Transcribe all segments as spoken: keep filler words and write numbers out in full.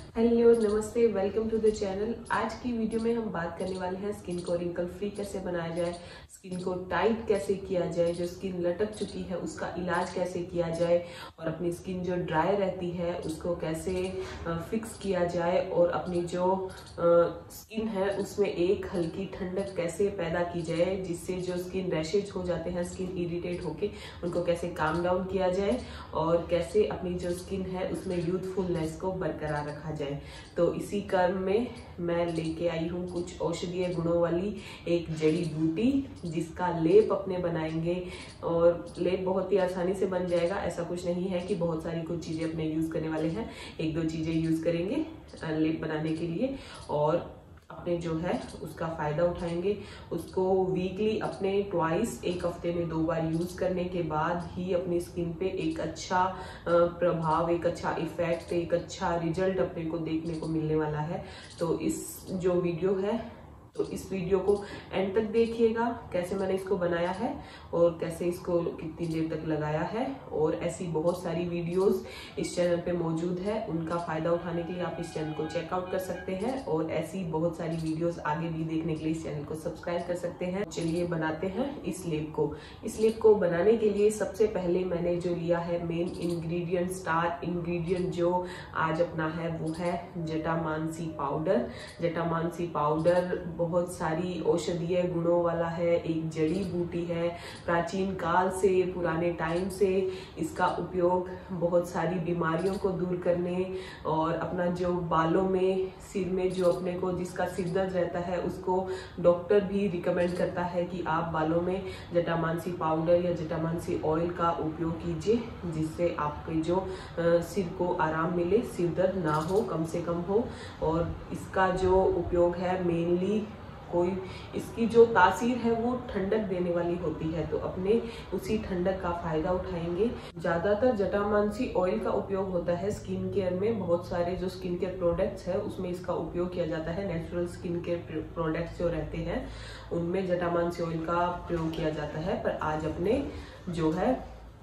Hello नमस्ते, welcome to the channel. आज की वीडियो में हम बात करने वाले हैं स्किन को रिंकल फ्री कैसे बनाया जाए, स्किन को टाइट कैसे किया जाए, जो स्किन लटक चुकी है उसका इलाज कैसे किया जाए, और अपनी स्किन जो ड्राई रहती है उसको कैसे फिक्स किया जाए, और अपनी जो स्किन है उसमें एक हल्की ठंडक कैसे पैदा की जाए, जिससे जो स्किन रैशेज हो जाते हैं, स्किन इरिटेट होके उनको कैसे काम डाउन किया जाए, और कैसे अपनी जो स्किन है उसमें यूथफुलनेस को बरकरार रखा जाए। तो इसी क्रम में मैं लेके आई हूँ कुछ औषधीय गुणों वाली एक जड़ी बूटी, जिसका लेप अपने बनाएंगे। और लेप बहुत ही आसानी से बन जाएगा, ऐसा कुछ नहीं है कि बहुत सारी कुछ चीजें अपने यूज करने वाले हैं। एक दो चीजें यूज करेंगे लेप बनाने के लिए, और अपने जो है उसका फायदा उठाएंगे। उसको वीकली अपने ट्वाइस, एक हफ्ते में दो बार यूज करने के बाद ही अपनी स्किन पे एक अच्छा प्रभाव, एक अच्छा इफेक्ट, एक अच्छा रिजल्ट अपने को देखने को मिलने वाला है। तो इस जो वीडियो है, तो इस वीडियो को एंड तक देखिएगा, कैसे मैंने इसको बनाया है और कैसे इसको कितनी देर तक लगाया है। और ऐसी बहुत सारी वीडियोस इस चैनल पे मौजूद है, उनका फायदा उठाने के लिए आप इस चैनल को चेकआउट कर सकते हैं, और ऐसी बहुत सारी वीडियोस आगे भी देखने के लिए इस चैनल को सब्सक्राइब कर सकते हैं। चलिए बनाते हैं इस लेप को। इस लेप को बनाने के लिए सबसे पहले मैंने जो लिया है मेन इंग्रेडिएंट, स्टार इंग्रेडिएंट जो आज अपना है, वो है जटामांसी पाउडर। जटामांसी पाउडर बहुत सारी औषधीय गुणों वाला है, एक जड़ी बूटी है। प्राचीन काल से, पुराने टाइम से इसका उपयोग बहुत सारी बीमारियों को दूर करने, और अपना जो बालों में, सिर में जो अपने को जिसका सिर दर्द रहता है उसको डॉक्टर भी रिकमेंड करता है कि आप बालों में जटामांसी पाउडर या जटामांसी ऑयल का उपयोग कीजिए, जिससे आपके जो सिर को आराम मिले, सिर दर्द ना हो, कम से कम हो। और इसका जो उपयोग है मेनली, कोई इसकी जो तासीर है वो ठंडक देने वाली होती है, तो अपने उसी ठंडक का फायदा उठाएंगे। ज्यादातर जटामांसी ऑयल का उपयोग होता है स्किन केयर में। बहुत सारे जो स्किन केयर प्रोडक्ट्स है उसमें इसका उपयोग किया जाता है। नेचुरल स्किन केयर प्रोडक्ट्स जो रहते हैं उनमें जटामांसी ऑयल का प्रयोग किया जाता है। पर आज अपने जो है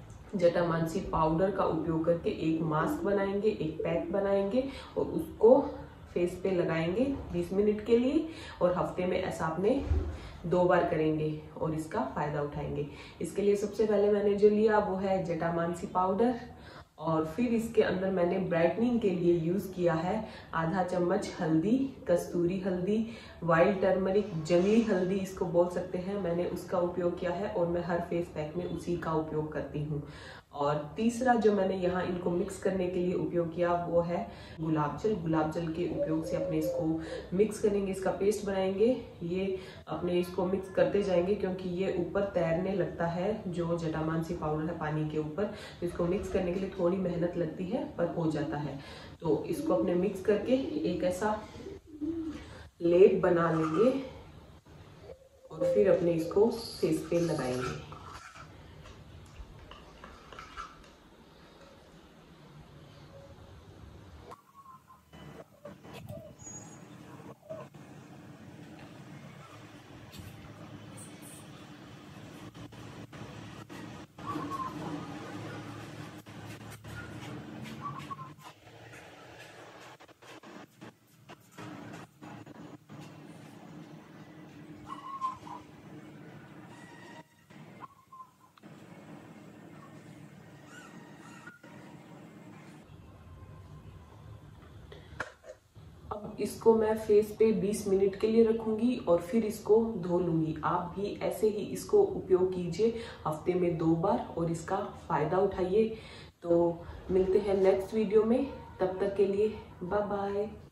जटामांसी पाउडर का उपयोग करके एक मास्क बनाएंगे, एक पैक बनाएंगे, और उसको फेस पे लगाएंगे बीस मिनट के लिए, और हफ्ते में ऐसा आपने दो बार करेंगे और इसका फायदा उठाएंगे। इसके लिए सबसे पहले मैंने जो लिया वो है जटामांसी पाउडर, और फिर इसके अंदर मैंने ब्राइटनिंग के लिए यूज किया है आधा चम्मच हल्दी, कस्तूरी हल्दी, वाइल्ड टर्मरिक, जंगली हल्दी इसको बोल सकते हैं, मैंने उसका उपयोग किया है, और मैं हर फेस पैक में उसी का उपयोग करती हूँ। और तीसरा जो मैंने यहाँ इनको मिक्स करने के लिए उपयोग किया वो है गुलाब जल। गुलाब जल के उपयोग से अपने इसको मिक्स करेंगे, इसका पेस्ट बनाएंगे। ये अपने इसको मिक्स करते जाएंगे, क्योंकि ये ऊपर तैरने लगता है जो जटामांसी पाउडर है पानी के ऊपर, तो इसको मिक्स करने के लिए थोड़ी मेहनत लगती है, पर हो जाता है। तो इसको अपने मिक्स करके एक ऐसा लेप बना लेंगे, और फिर अपने इसको फेस पे लगाएंगे। अब इसको मैं फेस पे बीस मिनट के लिए रखूंगी, और फिर इसको धो लूंगी। आप भी ऐसे ही इसको उपयोग कीजिए हफ्ते में दो बार, और इसका फायदा उठाइए। तो मिलते हैं नेक्स्ट वीडियो में, तब तक के लिए बाय बाय।